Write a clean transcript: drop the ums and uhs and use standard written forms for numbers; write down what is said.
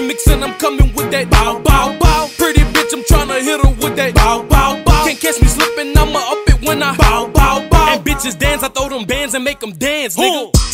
gimmicks and I'm coming with that bow, bow, bow. Pretty bitch, I'm tryna hit her with that bow, bow, bow. Can't catch me slipping, I'ma up it when I bow, bow, bow. And bitches dance, I throw them bands and make them dance, nigga.